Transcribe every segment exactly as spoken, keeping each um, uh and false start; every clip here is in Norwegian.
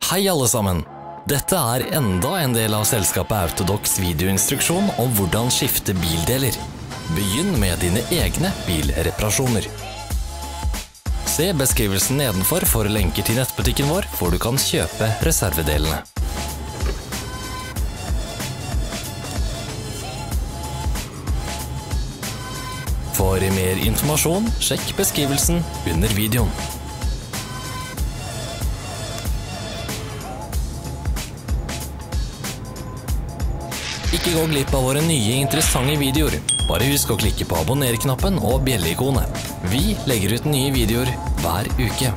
Hei alle sammen! Dette er enda en del av selskapet Autodocs videoinstruksjon om hvordan skifte bildeler. Begynn med dine egne bilreparasjoner. Se beskrivelsen nedenfor for lenker til nettbutikken vår, hvor du kan kjøpe reservedelene. For mer informasjon, sjekk beskrivelsen under videoen. Ikke gå glipp av våre nye interessante videoer. Bare husk å klikke på abonner-knappen og bjelle-ikonet. Vi legger ut nye videoer hver uke.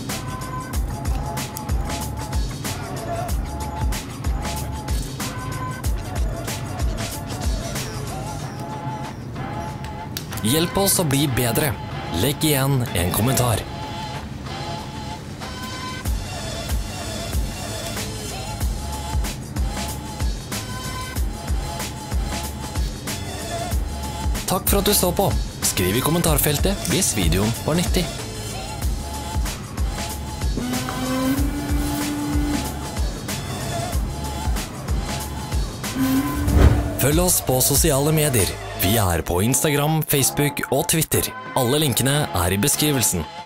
Hjelp oss å bli bedre. Legg igjen en kommentar. Takk for at du så på. Skriv i kommentarfeltet hvis videoen var nyttig. Følg oss på sosiale medier. Vi er på Instagram, Facebook og Twitter. Alle linkene er i beskrivelsen.